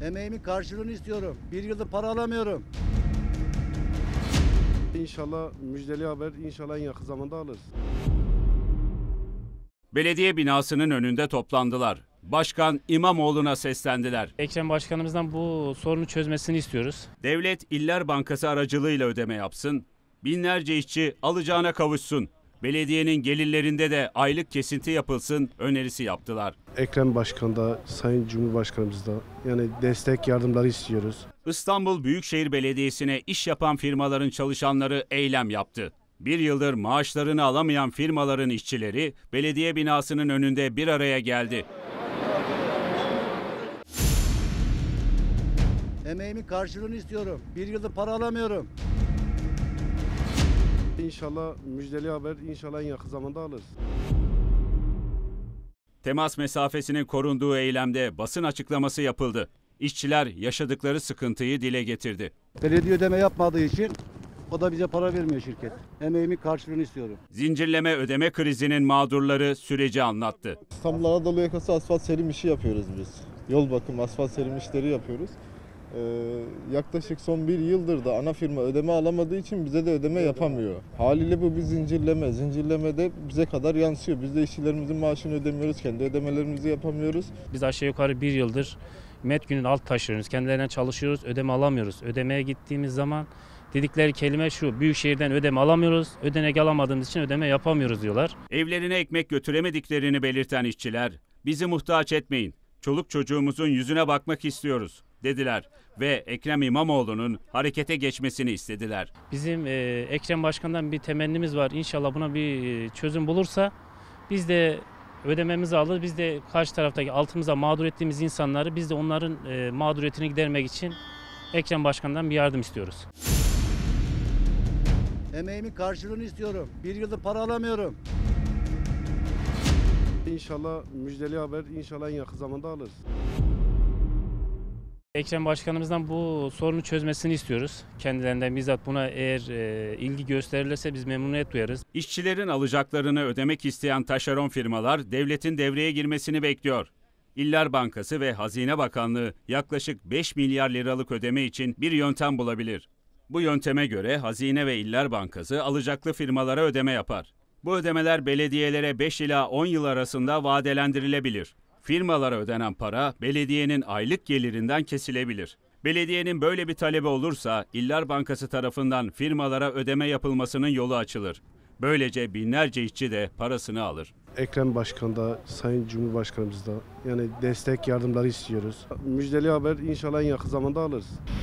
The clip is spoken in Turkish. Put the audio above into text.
Emeğimin karşılığını istiyorum. Bir yıldır para alamıyorum. İnşallah müjdeli haber inşallah en yakın zamanda alırız. Belediye binasının önünde toplandılar. Başkan İmamoğlu'na seslendiler. Ekrem Başkanımızdan bu sorunu çözmesini istiyoruz. Devlet İller Bankası aracılığıyla ödeme yapsın, binlerce işçi alacağına kavuşsun, belediyenin gelirlerinde de aylık kesinti yapılsın önerisi yaptılar. Ekrem Başkan da Sayın Cumhurbaşkanımız da yani destek yardımları istiyoruz. İstanbul Büyükşehir Belediyesi'ne iş yapan firmaların çalışanları eylem yaptı. Bir yıldır maaşlarını alamayan firmaların işçileri belediye binasının önünde bir araya geldi. Emeğimin karşılığını istiyorum. Bir yıldır para alamıyorum. İnşallah müjdeli haber inşallah en yakın zamanda alırız. Temas mesafesinin korunduğu eylemde basın açıklaması yapıldı. İşçiler yaşadıkları sıkıntıyı dile getirdi. Belediye ödeme yapmadığı için o da bize para vermiyor şirket. Emeğimin karşılığını istiyorum. Zincirleme ödeme krizinin mağdurları süreci anlattı. İstanbul Anadolu yakası asfalt serim işi yapıyoruz biz. Yol bakım, asfalt serim işleri yapıyoruz. Yaklaşık son bir yıldır da ana firma ödeme alamadığı için bize de ödeme yapamıyor. Haliyle bu bir zincirleme. Zincirlemede bize kadar yansıyor. Biz de işçilerimizin maaşını ödemiyoruz, kendi ödemelerimizi yapamıyoruz. Biz aşağı yukarı bir yıldır Metgün'ün alt taşıyoruz. Kendilerinden çalışıyoruz, ödeme alamıyoruz. Ödemeye gittiğimiz zaman dedikleri kelime şu: Büyükşehir'den ödeme alamıyoruz, ödenek alamadığımız için ödeme yapamıyoruz diyorlar. Evlerine ekmek götüremediklerini belirten işçiler, bizi muhtaç etmeyin, çoluk çocuğumuzun yüzüne bakmak istiyoruz dediler ve Ekrem İmamoğlu'nun harekete geçmesini istediler. Bizim Ekrem Başkan'dan bir temennimiz var. İnşallah buna bir çözüm bulursa biz de ödememizi alır. Biz de karşı taraftaki altımıza mağdur ettiğimiz insanları, biz de onların mağduriyetini gidermek için Ekrem Başkan'dan bir yardım istiyoruz. Emeğimin karşılığını istiyorum. Bir yıldır para alamıyorum. İnşallah müjdeli haber inşallah en yakın zamanda alırız. Ekrem Başkanımızdan bu sorunu çözmesini istiyoruz. Kendilerinden bizzat buna eğer ilgi gösterilirse biz memnuniyet duyarız. İşçilerin alacaklarını ödemek isteyen taşeron firmalar devletin devreye girmesini bekliyor. İller Bankası ve Hazine Bakanlığı yaklaşık 5 milyar liralık ödeme için bir yöntem bulabilir. Bu yönteme göre Hazine ve İller Bankası alacaklı firmalara ödeme yapar. Bu ödemeler belediyelere 5 ila 10 yıl arasında vadelendirilebilir. Firmalara ödenen para belediyenin aylık gelirinden kesilebilir. Belediyenin böyle bir talebi olursa İller Bankası tarafından firmalara ödeme yapılmasının yolu açılır. Böylece binlerce işçi de parasını alır. Ekrem Başkan da Sayın Cumhurbaşkanımız da yani destek yardımları istiyoruz. Müjdeli haber inşallah en yakın zamanda alırız.